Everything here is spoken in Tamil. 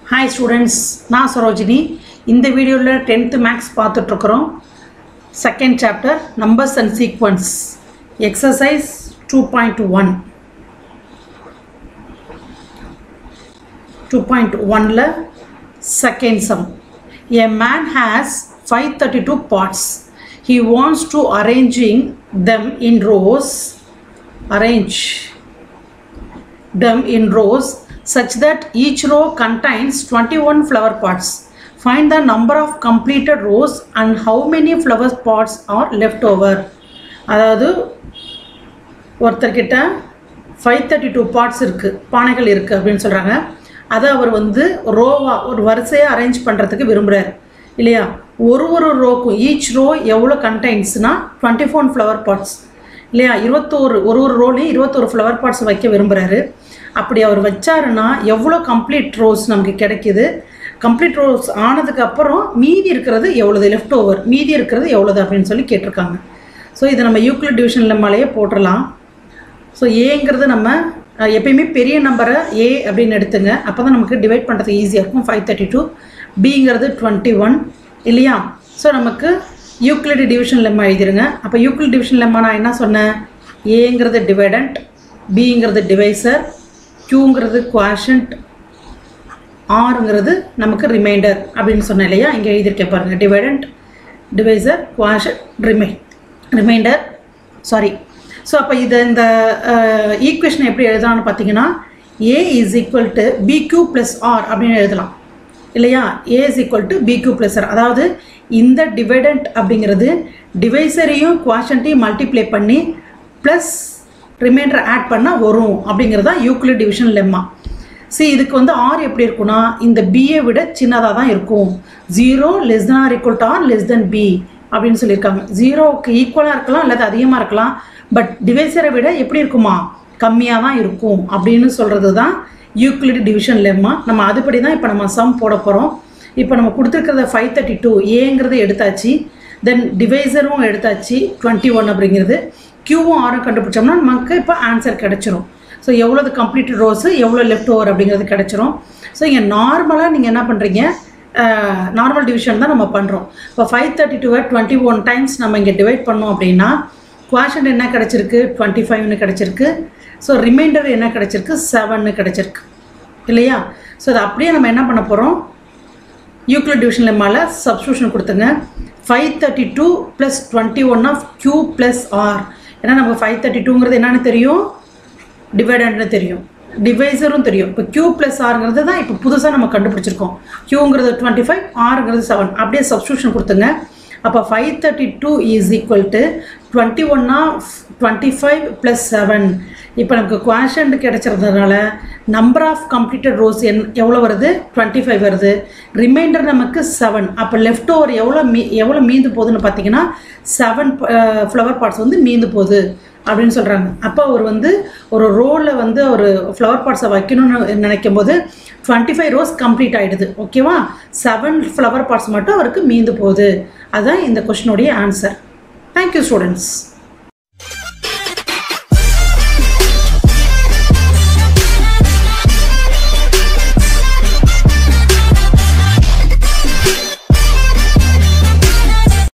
Hi students, நான் சரோஜினி. இந்த வீடியோல 10th maths பார்த்துட்டு இருக்கோம். Second chapter numbers and sequence. Exercise 2.1. 2.1 ல second sum. A man has 532 pots. He wants to arranging them in rows. Arrange them in rows such that each row contains 21 flower pots. Find the number of completed rows and how many flower pots are left over. அதாவது ஒருத்தர்கிட்ட 532 pots இருக்கு, பானைகள் இருக்கு அப்படின்னு சொல்றாங்க. அதை அவர் வந்து ரோவா ஒரு வரிசையாக அரேஞ்ச் பண்ணுறதுக்கு விரும்புகிறார் இல்லையா. ஒரு ரோக்கும் ஈச் ரோ எவ்வளோ கண்டெய்ன்ஸ்னா 21 ஃப்ளவர் பாட்ஸ் இல்லையா. ஒரு ரோலையும் 21 ஃப்ளவர் பாட்ஸ் வைக்க விரும்புகிறாரு. அப்படி அவர் வச்சாருன்னா எவ்வளோ கம்ப்ளீட் ரோஸ் நமக்கு கிடைக்கிது, கம்ப்ளீட் ரோஸ் ஆனதுக்கப்புறம் மீதி இருக்கிறது எவ்வளோது, லெஃப்ட் ஓவர் மீதி இருக்கிறது எவ்வளோது அப்படின்னு சொல்லி கேட்டிருக்காங்க. ஸோ இதை நம்ம யூக்ளிட் டிவிஷன் லெம்மாலேயே போட்டுடலாம். ஸோ ஏங்கிறது நம்ம எப்பயுமே பெரிய நம்பரை ஏ அப்படின்னு எடுத்துங்க, அப்போ தான் நமக்கு டிவைட் பண்ணுறதுக்கு ஈஸியாக இருக்கும். 532, பிங்கிறது 21 இல்லையா. ஸோ நமக்கு யூக்ளிட் டிவிஷன் லெம்மா எழுதிருங்க. அப்போ யூக்ளிட் டிவிஷன் லெம்மா நான் என்ன சொன்னேன், ஏங்கிறது டிவைடண்ட், பிங்கிறது டிவைசர், கியூங்கிறது குவாஷன்ட், ஆருங்கிறது நமக்கு ரிமைண்டர் அப்படின்னு சொன்னேன் இல்லையா. இங்கே எழுதியிருக்கேன் பாருங்கள், dividend, divisor, quotient, remainder sorry. So அப்போ இதை இந்த ஈக்குவேஷன் எப்படி எழுதலாம்னு பார்த்தீங்கன்னா, A is equal to b q plus R அப்படின்னு எழுதலாம் இல்லையா. A is equal to b q plus R, அதாவது இந்த டிவைடண்ட் அப்படிங்கிறது டிவைசரையும் குவாஷன்ட்டையும் மல்டிப்ளை பண்ணி ப்ளஸ் ரிமைண்டர் ஆட் பண்ணால் வரும் அப்படிங்கிறது தான் யூக்ளிட் டிவிஷன் லெம்மா. இதுக்கு வந்து ஆர் எப்படி இருக்குன்னா, இந்த பியை விட சின்னதாக தான் இருக்கும். 0 less than or equal to or less than b அப்படின்னு சொல்லியிருக்காங்க. 0க்கு ஈக்குவலாக இருக்கலாம் அல்லது அதிகமாக இருக்கலாம், பட் டிவைசரை விட எப்படி இருக்குமா, கம்மியாக தான் இருக்கும் அப்படின்னு சொல்கிறது தான் யூக்ளிட் டிவிஷன் லெம்மா. நம்ம அதுபடி தான் இப்போ நம்ம சம் போட போகிறோம். இப்போ நம்ம கொடுத்துருக்கிறத 532 ஏங்கிறது எடுத்தாச்சு, தென் டிவைசரும் எடுத்தாச்சு 21 அப்படிங்கிறது, கியூவும் ஆரும் கண்டுபிடிச்சோம்னா நமக்கு இப்போ ஆன்சர் கிடச்சிரும். ஸோ எவ்வளோது கம்ப்ளீட்டட் ரோஸு எவ்வளோ லெஃப்ட் ஓவர் அப்படிங்கிறது கிடச்சிரும். ஸோ இங்கே நார்மலாக நீங்கள் என்ன பண்ணுறீங்க, நார்மல் டிவிஷன் தான் நம்ம பண்ணுறோம். இப்போ 532 21 டைம்ஸ் நம்ம இங்கே டிவைட் பண்ணோம் அப்படின்னா குவாஷன்ட் என்ன கிடச்சிருக்கு, 25னு கிடச்சிருக்கு. ஸோ ரிமைண்டர் என்ன கிடச்சிருக்கு, 7னு கிடச்சிருக்கு இல்லையா. ஸோ அதை அப்படியே நம்ம என்ன பண்ண போகிறோம், யூக்ளிட் டிவிஷன் லெம்மால சப்ஸ்டியூஷன் கொடுத்துங்க. 532 + 21 ஆஃப் q + r. ஏன்னா நமக்கு 532ங்கிறது என்னன்னு தெரியும், டிவைடண்ட்னு தெரியும், டிவைசரும் தெரியும். இப்போ q + rங்கிறது தான் இப்போ புதுசாக நம்ம கண்டுபிடிச்சிருக்கோம். qங்கிறது 25, rங்கிறது 7. அப்படியே சப்ஸ்டியூஷன் கொடுத்துங்க. அப்போ 532 இஸ் ஈக்குவல் டு 21 ஆஃப் 25 + 7. இப்போ நமக்கு குவாஷன்ட் கிடைச்சிருந்ததுனால நம்பர் ஆஃப் கம்ப்ளீட்டட் ரோஸ் எவ்வளோ வருது, 25 வருது. ரிமைண்டர் நமக்கு 7. அப்போ லெஃப்ட் ஓவர் எவ்வளோ மீந்து போகுதுன்னு பார்த்தீங்கன்னா 7 ஃப்ளவர் பாட்ஸ் வந்து மீந்து போகுது அப்படின்னு சொல்கிறாங்க. அப்போ அவர் வந்து ஒரு ரோவில் வந்து ஒரு ஃப்ளவர் பாட்ஸை வைக்கணும்னு நினைக்கும் போது 25 ரோஸ் கம்ப்ளீட் ஆகிடுது ஓகேவா. 7 ஃப்ளவர் பாட்ஸ் மட்டும் அவருக்கு மீந்து போகுது. அதுதான் இந்த கொஸ்டினுடைய ஆன்சர். Thank you students.